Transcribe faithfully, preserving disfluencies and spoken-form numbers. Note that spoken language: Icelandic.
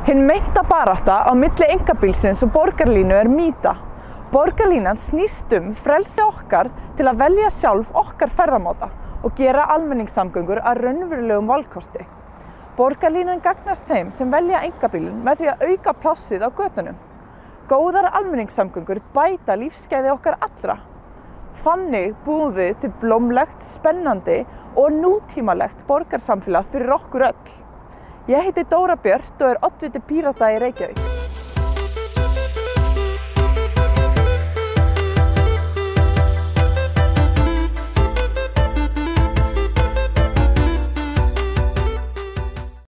Hin meinta barátta á milli einkabílsins og borgarlínu er mýta. Borgarlínan snýst um frelsi okkar til að velja sjálf okkar ferðamáta og gera almenningssamgöngur að raunverulegum valkosti. Borgarlínan gagnast þeim sem velja einkabílinn með því að auka plássið á götunum. Góðar almenningssamgöngur bæta lífsgæði okkar allra. Þannig búum við til blómlegt, spennandi og nútímalegt borgarsamfélag fyrir okkur öll. Ég heiti Dóra Björt og er oddviti Pírata í Reykjavík.